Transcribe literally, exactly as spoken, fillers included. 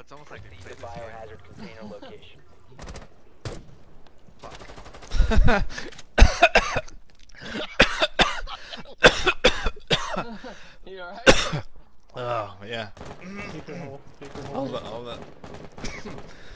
it's almost like I need The it. biohazard container location. You alright? Oh yeah. Keep your hole. Keep your All hole. that, all that.